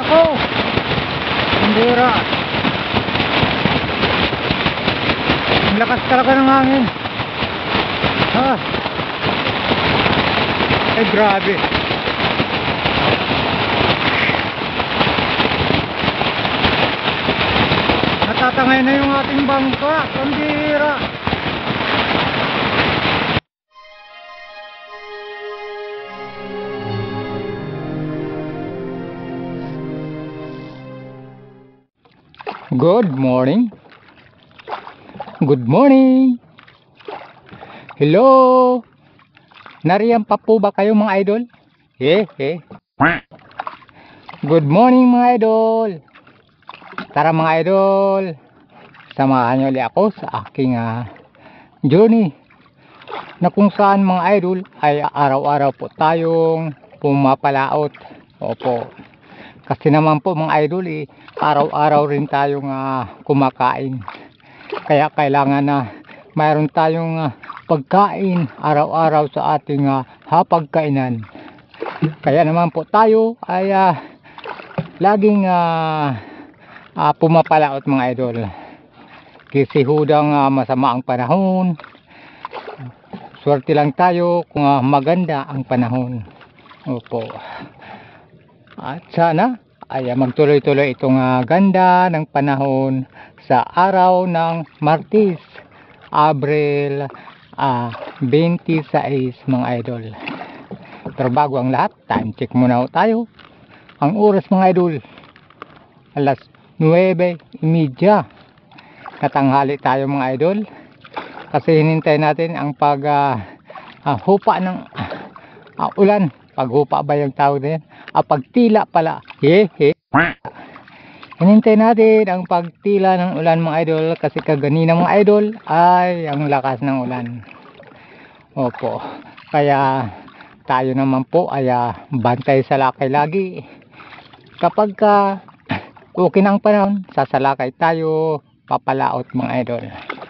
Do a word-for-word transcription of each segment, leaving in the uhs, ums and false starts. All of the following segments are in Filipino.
Oh! Bira. Ang lakas talaga ng hangin. Ah. Ay grabe. Natatangay na yung ating bangka. Ang bira. Good morning. Good morning. Hello. Nariyan pa po ba kayo mga idol? Eh, eh. Good morning mga idol. Tara mga idol. Samahan niyo ulit ako sa aking uh, journey. Na kung saan mga idol ay araw-araw po tayong pumapalaot. Opo. Kasi naman po mga idol eh, araw-araw rin tayong uh, kumakain. Kaya kailangan na uh, mayroon tayong uh, pagkain araw-araw sa ating uh, hapagkainan. Kaya naman po tayo ay uh, laging uh, uh, pumapalaot mga idol. Kasi hudang uh, masama ang panahon. Swerte lang tayo kung uh, maganda ang panahon. Opo. At sana ay magtuloy-tuloy itong uh, ganda ng panahon sa araw ng Martes, Abril uh, twenty-six mga idol. Pero bago ang lahat, time check muna tayo. Ang oras mga idol, alas nuwebe trenta. Katanghali tayo mga idol. Kasi hinintay natin ang pag uh, uh, hupa ng uh, ulan. Paghupa ba yung tawag na yan? Ah, pagtila pala. He he. Hinintay natin ang pagtila ng ulan mga idol. Kasi kaganina mga idol ay ang lakas ng ulan. Opo. Kaya tayo naman po ay uh, bantay sa lakay lagi. Kapag ka uh, okay na ang panahon, sasalakay tayo, papalaot mga idol.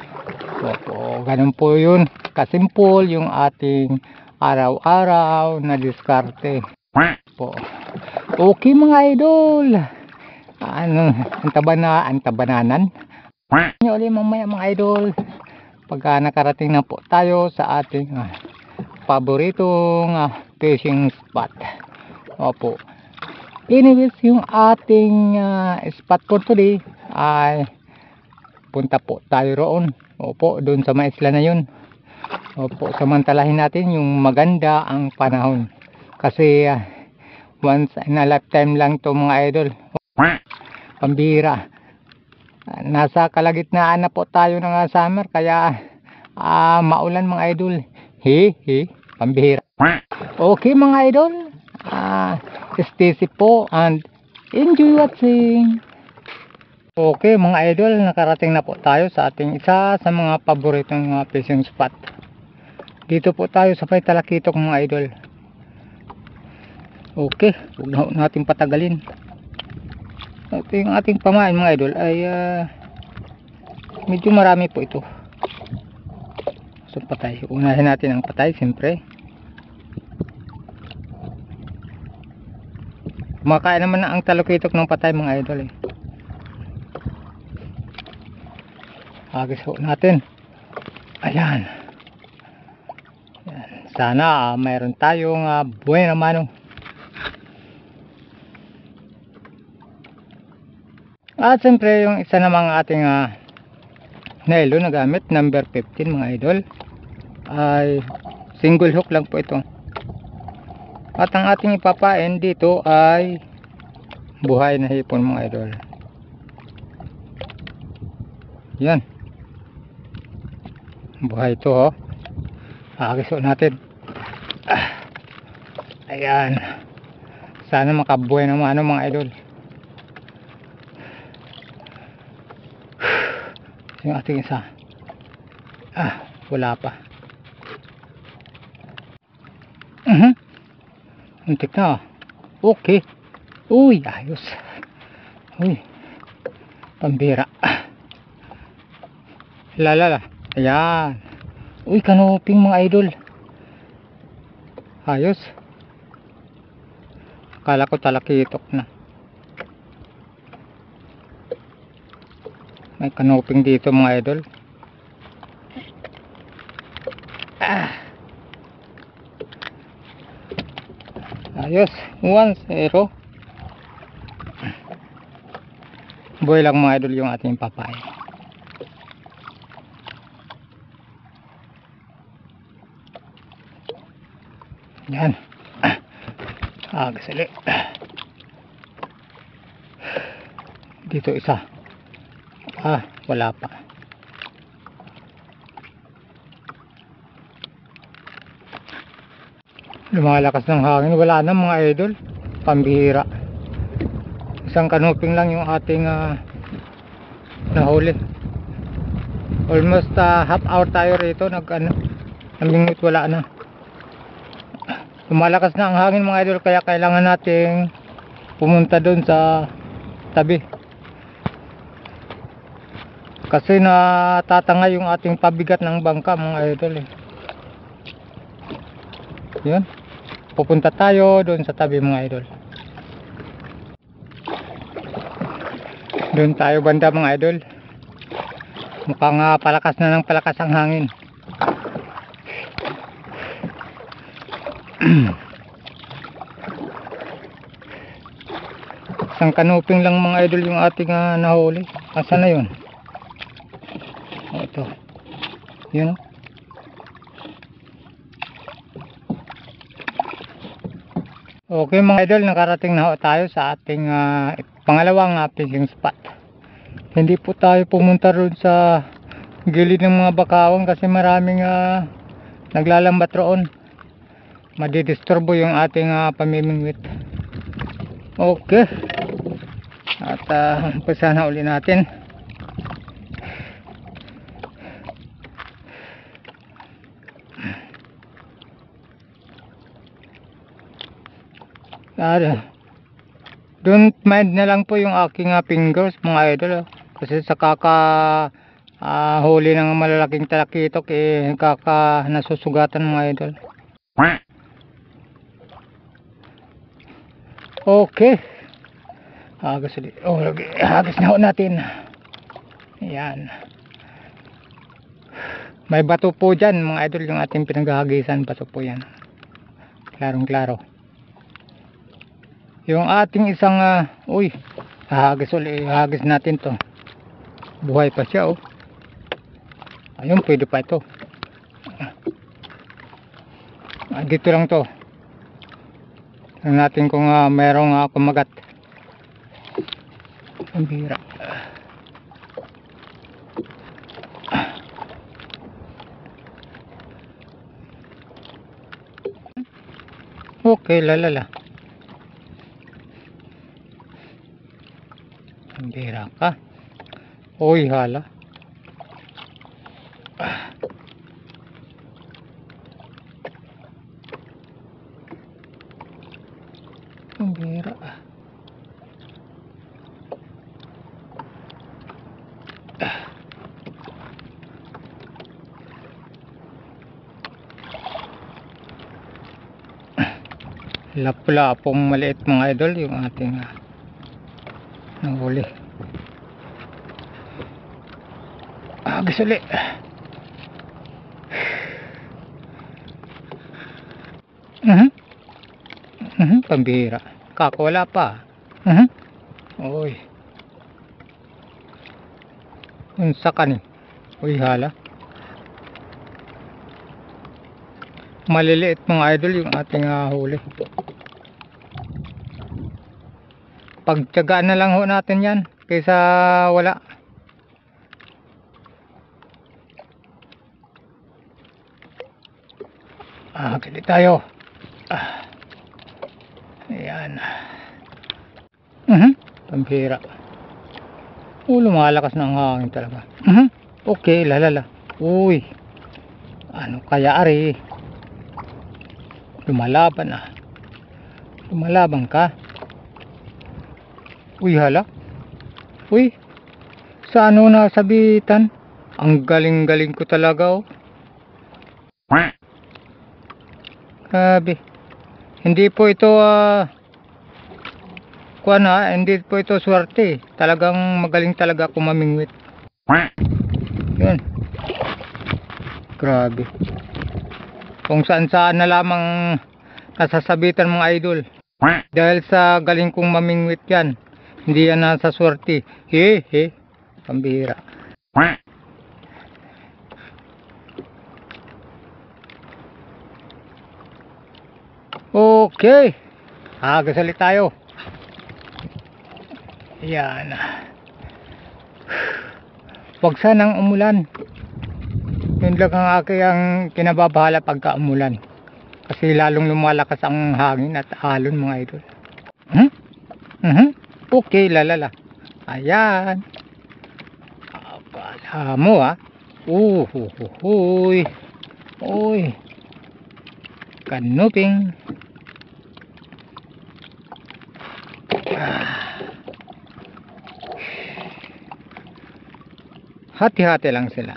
Opo. Ganun po yun. Kasimple yung ating araw-araw na diskarte po. Okay mga idol. Ano, antabana, antabananan. Nyo ulit mamaya mga idol. Pagka nakarating na po tayo sa ating uh, paboritong uh, fishing spot. Opo. Anyways, yung ating uh, spot for today ay punta po tayo roon. Opo, doon sa mga isla na yun. Opo, samantalahin natin yung maganda ang panahon. Kasi uh, once in a lifetime lang to mga idol. Pambira. Uh, nasa kalagitnaan na po tayo ng uh, summer. Kaya uh, maulan mga idol. He he. Pambira. Okay mga idol. Uh, stay safe po and enjoy watching. Okay mga idol, nakarating na po tayo sa ating isa sa mga paboritong uh, fishing spot. Dito po tayo sa may Talakitok mga idol. Okay, huwag na natin patagalin. Ito yung ating pamain mga idol ay uh, medyo marami po ito. So patay, unahin natin ang patay siyempre. Kumakain naman na ang Talakitok ng patay mga idol eh. Agis ho natin. Ayan. Sana uh, mayroon tayong uh, buena mano. At siyempre yung isa namang ating uh, nailo na gamit, number fifteen mga idol, ay single hook lang po ito. At ang ating ipapain dito ay buhay na hipon mga idol. Yan. Buhay ito oh. Agiso natin. Ah. Ayan. Sana makabuhay naman ano mga idol. Yung ating isa. Ah, wala pa. Mhm. Uh-huh. Untik na. Okay. Uy, ayos. Uy. Pambira. Lalala. Ayan. Uy, kanuping mga idol. Ayos. Akala ko Talakitok na. May kanoping dito mga idol. Ah. Ayos, one zero. Buhay lang mga idol yung ating papay. Yan. Ah, gasali. Dito isa. Ah, wala pa. Lumalakas ng hangin, wala na mga idol. Pambihira. Isang kanuping lang yung ating uh, nahuli. Almost uh, half hour tayo rito. Nag ano, namingot, wala na. Lumalakas na ang hangin mga idol, kaya kailangan nating pumunta doon sa tabi. Kasi natatanga yung ating pabigat ng bangka mga idol eh. Yun. Pupunta tayo doon sa tabi mga idol. Doon tayo banda mga idol. Mukhang uh, palakas na ng palakas ang hangin. Isang kanuping lang mga idol yung ating uh, nahuli. Asa na yun? O, ito. Yun. Okay mga idol, nakarating na ho tayo sa ating uh, pangalawang uh, fishing spot. Hindi po tayo pumunta roon sa gilid ng mga bakawang kasi maraming uh, naglalambat roon. Madidisturbo yung ating uh, pamimingwit. Okay. At uh, umpisa na uli natin. Uh, don't mind na lang po yung aking uh, fingers mga idol. Uh, kasi sa kaka uh, huli ng malalaking talakitok eh kaka nasusugatan mga idol. Okay. Hagas ulit. Oh, hagas na ho natin. Ayan. May bato po dyan mga idol, yung ating pinaghahagisan. Bato po yan. Klarong klaro. Yung ating isang uh, uy, hagas ulit. Hagas natin to. Buhay pa siya oh. Ayun, pwede pa ito. Ah, dito lang to. Tingnan natin kung uh, mayroong uh, kumagat. Ang bira. Okay, lalala. Ang bira ka. Uy, hala. Ang bira. Lapla-pong maliit mga idol yung ating uh, nahuli. Ah, gisali. Uh-huh. Uh-huh, pambihira. Kako, wala pa. Uh-huh. Uy. Unsa ka ni? Uy, hala. Maliliit mga idol yung ating uh, huli. Pagtiyagaan na lang ho natin yan kaysa wala. Ah, kili tayo. Ah. Ayan. Mhm. Pambihira. Oh, lumalakas na ang hangin talaga. Mhm. Okay, lalala. Uy. Ano kaya ari? Lumalaban ah. Lumalaban ka. Uy, hala. Uy. Sa ano na sabitan? Ang galing-galing ko talaga oh. Grabe. Hindi po ito uh, kuwan ha, hindi po ito swerte. Talagang magaling talaga ako mamingwit. Yun. Grabe. Kung saan saan na lamang nasasabitan mga idol. Dahil sa galing kong mamingwit yan. Hindi yan nasa swerte. He he. Pambihira. Okay. Agasalit tayo. Yan. Huwag sanang umulan. Yun lang ang aking kinababahala pagka umulan. Kasi lalong lumalakas ang hangin at alon mga idol. Hmm? Uh-huh. Okay, lalala. Ayan. Akala mo ha. Uh, uh, uh, uy. Uy. Kanuping. Hati-hati lang sila.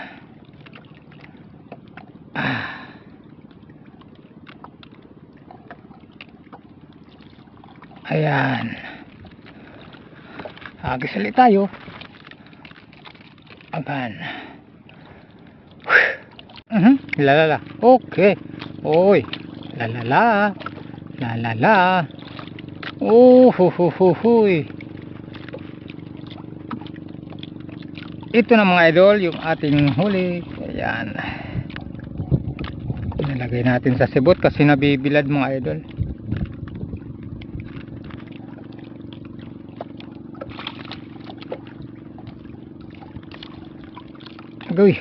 Ayan. Agisali tayo. Ayan. Uh-huh. Lalala. Okay. Oy. Lalala. Lalala. Oh, hu hu hu huy. Ito na mga idol, yung ating huli. Ayan. Nilagay natin sa sibot kasi nabibilad mga idol. Agoy.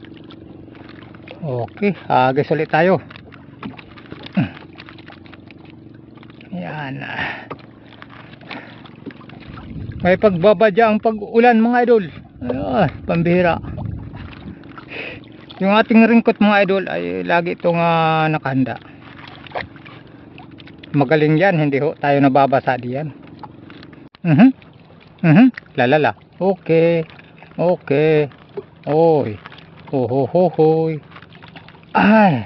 Okay, agis ulit tayo. Ayan. May pagbabadya ang pag-ulan mga idol. Ah, pambihira. Yung ating ringkot mga idol ay lagi itong uh, nakahanda. Magaling yan, hindi ho tayo nababasa diyan. Mhm. Mhm. Lalala. Okay. Okay. Oy. Ho ho ho hoy. Ay.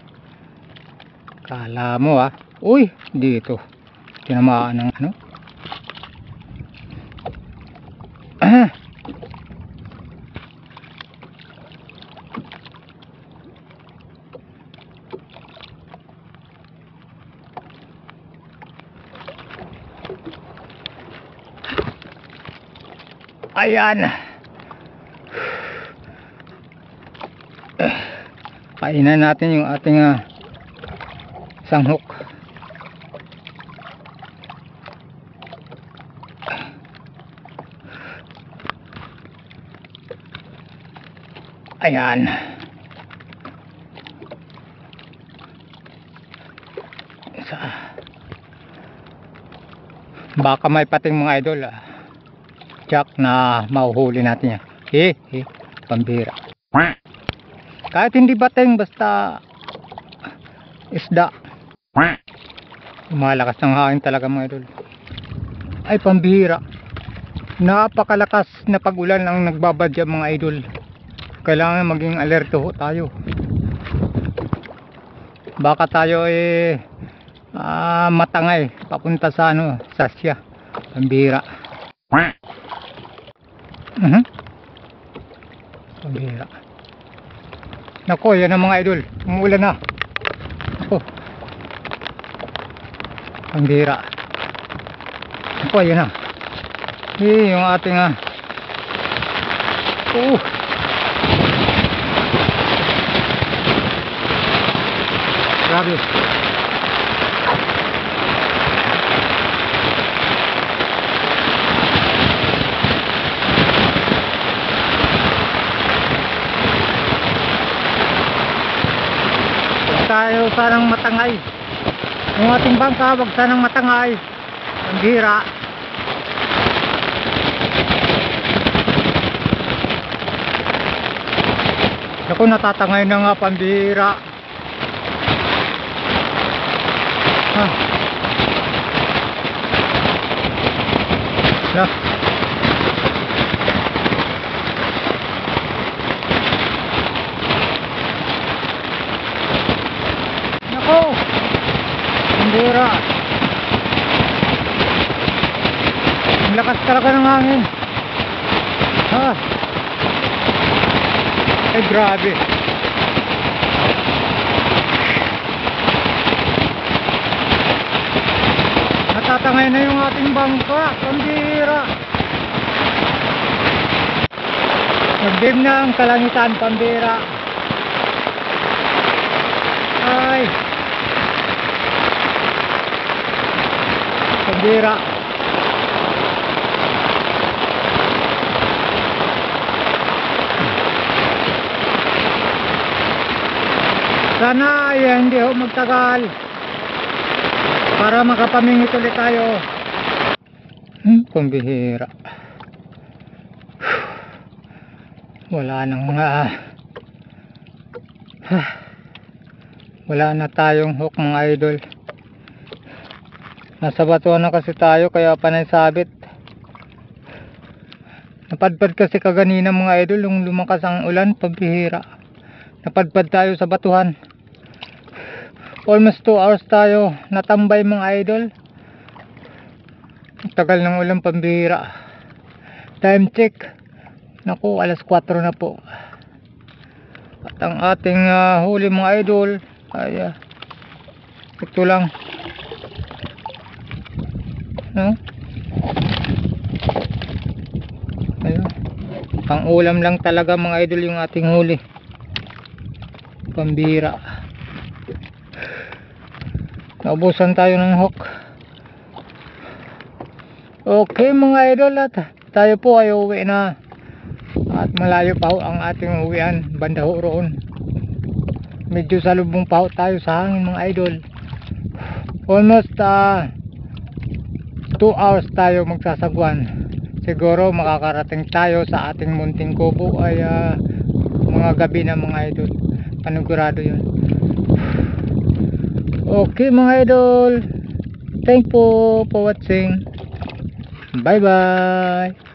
Kala mo ah. Uy, dito. Tinamaan ng ano? Ah. Ayan. Kainan natin yung ating uh, sanghok. Ayan. Isa. Baka may pating mga idol ah. Jack na mahuhuli natin yan. Eh, eh, pambira. Kahit hindi bating, basta isda. Malakas ng hangin talaga mga idol. Ay, pambira. Napakalakas na pag-ulan ang nagbabadya mga idol. Kailangan maging alerto ho tayo. Baka tayo eh ah, matangay papunta sa ano, Sasya. Pambira. Uh-huh. Pambira. Nako, yan ang mga idol. Umuulan na. Nako. Pambira. Nako, yan na. Eh, yung ating ah. Uh. Grabe. Tayo sanang matangay. Yung ating bangka, wag sanang matangay. Ang bihira. Ako natatangay na nga, pambihira. Ha. Lah. Nako. Pambihira. Ang lakas talaga ng hangin. Ha. Ay grabe. Natatangay na yung ating bangka. Pambihira. Nagdim na ang kalangitan. Pambihira. Ay. Pambihira. Sana ay hindi ho magtagal para makapamingit ulit tayo. Hmm, pambihira. Wala nang uh, wala na tayong hook mga idol. Nasa batuan na kasi tayo kaya panay sabit. Napadpad kasi kaganina mga idol yung lumakas ang ulan. Pambihira. Napadpad tayo sa batuhan. Almost two hours tayo natambay mga idol. Tagal ng ulan. Pambihira. Time check. Naku, alas kwatro na po. At ang ating uh, huli mga idol ay uh, ito lang. No? Ayun. Pang ulam lang talaga mga idol yung ating huli. Pambihira. Naubusan tayo ng hook. Okay mga idol, at tayo po ay uwi na. At malayo pa ho ang ating uwian. Banda ho roon. Medyo salubong pa ho tayo sa hangin mga idol. Almost uh, two hours tayo magsasagwan. Siguro makakarating tayo sa ating munting kubo ay uh, mga gabi na mga idol. Panigurado yun. Okay mga idol, thank you for watching. Bye bye.